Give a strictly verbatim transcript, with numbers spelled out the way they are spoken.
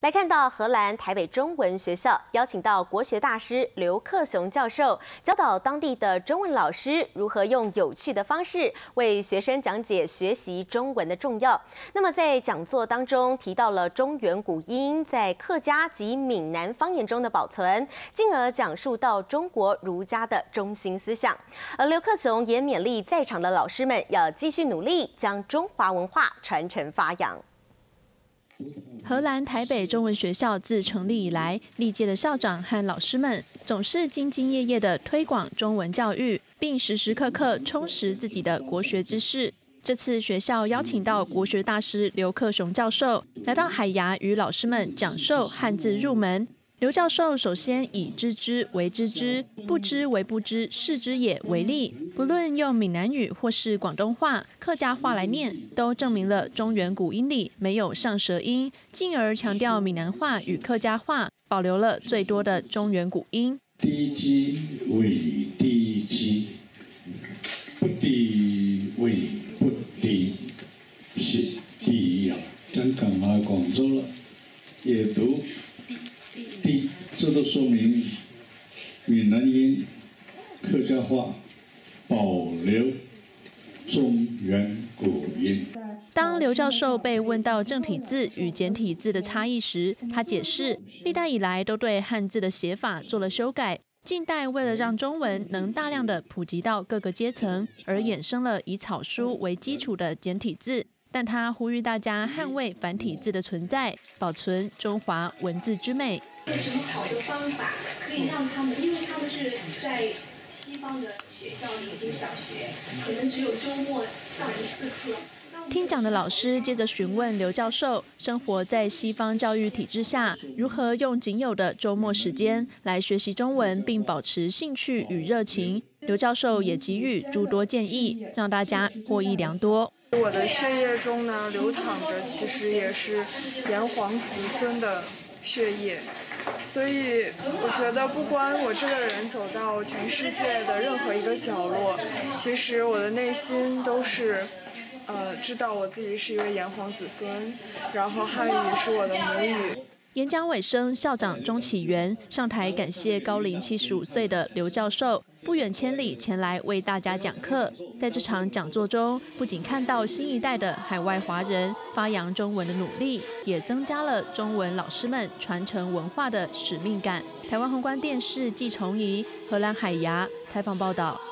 来看到荷兰台北中文学校邀请到国学大师刘克雄教授，教导当地的中文老师如何用有趣的方式为学生讲解学习中文的重要。那么在讲座当中提到了中原古音在客家及闽南方言中的保存，进而讲述到中国儒家的中心思想。而刘克雄也勉励在场的老师们要继续努力，将中华文化传承发扬。 荷兰台北中文学校自成立以来，历届的校长和老师们总是兢兢业业地推广中文教育，并时时刻刻充实自己的国学知识。这次学校邀请到国学大师刘克雄教授来到海牙，与老师们讲授汉字入门。 刘教授首先以知之为知之，不知为不知，是之也为例，不论用闽南语或是广东话、客家话来念，都证明了中原古音里没有上舌音，进而强调闽南话与客家话保留了最多的中原古音。 低之为低之，不低为不低，是第一样。香港啊、广州了，也读。 第，这都说明闽南音、客家话保留中原古音。 当刘教授被问到正体字与简体字的差异时，他解释，历代以来都对汉字的写法做了修改。近代为了让中文能大量的普及到各个阶层，而衍生了以草书为基础的简体字。 但他呼吁大家捍卫繁体字的存在，保存中华文字之美。 有什么好的方法可以让他们？因为他们是在西方的学校里读小学，可能只有周末上一次课。 听讲的老师接着询问刘教授，生活在西方教育体制下，如何用仅有的周末时间来学习中文，并保持兴趣与热情。刘教授也给予诸多建议，让大家获益良多。 我的血液中呢，流淌着其实也是炎黄子孙的血液，所以我觉得，不管我这个人走到全世界的任何一个角落，其实我的内心都是，呃，知道我自己是一位炎黄子孙，然后汉语是我的母语。 演讲尾声，校长钟启源上台感谢高龄七十五岁的刘教授不远千里前来为大家讲课。在这场讲座中，不仅看到新一代的海外华人发扬中文的努力，也增加了中文老师们传承文化的使命感。台湾宏观电视季崇仪荷兰海牙采访报道。